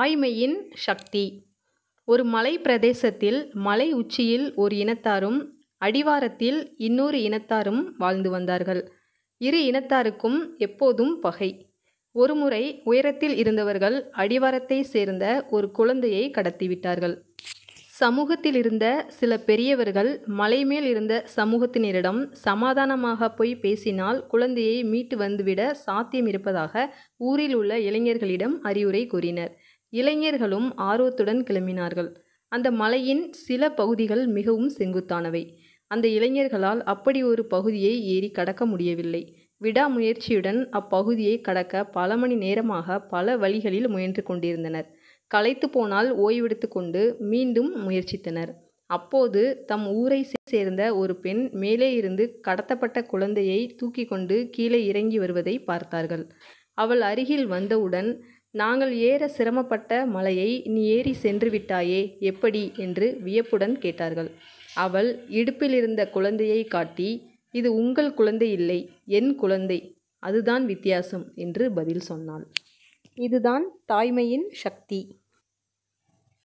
தாய்மையின் சக்தி. ஒரு மலை பிரதேசத்தில் மலை உச்சியில் ஒரு இனத்தாரும் அடிவாரத்தில் இன்னொரு இனத்தாரும் வாழ்ந்து வந்தார்கள். இரு இனத்தாருக்கும் எப்போதும் பகை. ஒருமுறை உயரத்தில் இருந்தவர்கள் அடிவாரத்தை சேர்ந்த ஒரு குழந்தையை கடத்திவிட்டார்கள். சமூகத்தில் இருந்த சில பெரியவர்கள் மலைமேல் இருந்த சமூகத்தினரிடம் சமாதானமாக போய் பேசினால் குழந்தையை மீட்டு வந்துவிட சாத்தியம் இருப்பதாக ஊரில் உள்ள இளைஞர்களிடம் அறிவுரை கூறினர். இளைஞர்களும் ஆர்வத்துடன் கிளம்பினார்கள். அந்த மலையின் சில பகுதிகள் மிகவும் செங்குத்தானவை. அந்த இளைஞர்களால் அப்படி ஒரு பகுதியை ஏறி கடக்க முடியவில்லை. விடாமுயற்சியுடன் அப்பகுதியை கடக்க பல மணி நேரமாக பல வழிகளில் முயன்று கொண்டிருந்தனர். களைத்து போனால் ஓய்வெடுத்து கொண்டு மீண்டும் முயற்சித்தனர். அப்போது தம் ஊரை சேர்ந்த ஒரு பெண் மேலே இருந்து கடத்தப்பட்ட குழந்தையை தூக்கி கொண்டு கீழே இறங்கி வருவதை பார்த்தார்கள். அவள் அருகில் வந்தவுடன், நாங்கள் ஏற சிரமப்பட்ட மலையை நீ ஏறி சென்று விட்டாயே, எப்படி என்று வியப்புடன் கேட்டார்கள். அவள் இடுப்பில் இருந்த குழந்தையை காட்டி, இது உங்கள் குழந்தை இல்லை, என் குழந்தை, அதுதான் வித்தியாசம் என்று பதில் சொன்னாள். இதுதான் தாய்மையின் சக்தி.